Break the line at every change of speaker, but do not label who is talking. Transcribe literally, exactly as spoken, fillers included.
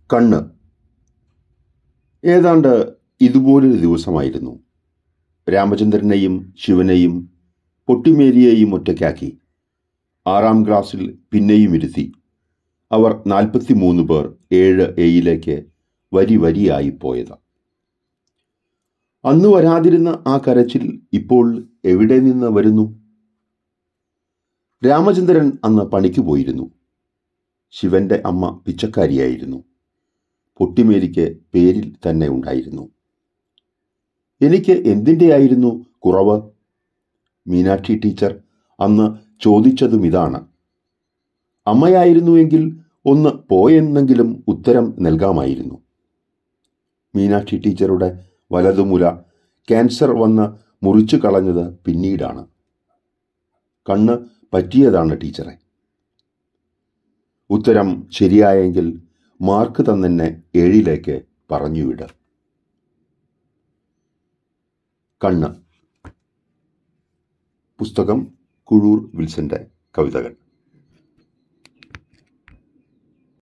കണ്ണ്. ഏതാണ്ട് ഇതുപോലൊരു ദിവസമായിരുന്നു. രാമചന്ദ്രനെയും ശിവനെയും പൊട്ടിമേരിയെയും ഒറ്റയ്ക്കാക്കി ആറാം ക്ലാസ്സിൽ പിന്നെയും ഇരുത്തി അവർ നാൽപ്പത്തി മൂന്ന് പേർ ഏഴ് എയിലേക്ക് വരി വരിയായി പോയത്. അന്ന് വരാതിരുന്ന ആ കരച്ചിൽ ഇപ്പോൾ എവിടെ നിന്ന് വരുന്നു? രാമചന്ദ്രൻ അന്ന് പണിക്ക് പോയിരുന്നു. ശിവന്റെ അമ്മ പിച്ചക്കാരിയായിരുന്നു. പൊട്ടിമേരിക്ക് പേരിൽ തന്നെ ഉണ്ടായിരുന്നു. എനിക്ക് എന്തിൻ്റെയായിരുന്നു കുറവ്? മീനാക്ഷി ടീച്ചർ അന്ന് ചോദിച്ചതും ഇതാണ്. അമ്മയായിരുന്നുവെങ്കിൽ ഒന്ന് പോയെന്നെങ്കിലും ഉത്തരം നൽകാമായിരുന്നു. മീനാക്ഷി ടീച്ചറുടെ വലതുമുല ക്യാൻസർ വന്ന് മുറിച്ചു കളഞ്ഞത് പിന്നീടാണ്. കണ്ണ് പറ്റിയതാണ് ടീച്ചറെ. ഉത്തരം ശരിയായെങ്കിൽ മാർക്ക് തന്നെ ഏഴിലേക്ക് പറഞ്ഞുവിട്. കണ്ണ്. പുസ്തകം കുഴൂർ വിൽസന്റെ കവിതകൾ.